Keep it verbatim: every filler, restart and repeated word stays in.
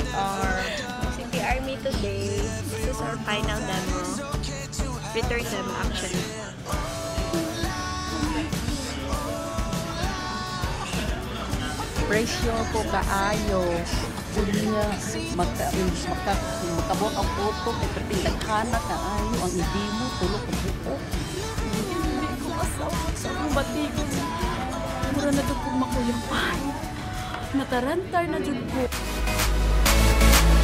our C P Army today. This is our final demo. Return demo actually. Presyo ko kaayo. Hindi niya magka, magka, magkabot ang photo kay pertindaghanak kaayo ang hindi mo tulog ang buko. Hindi ko masawa sa akong batigon. Mura na doon kong makuyapan. Natarantar na doon ko.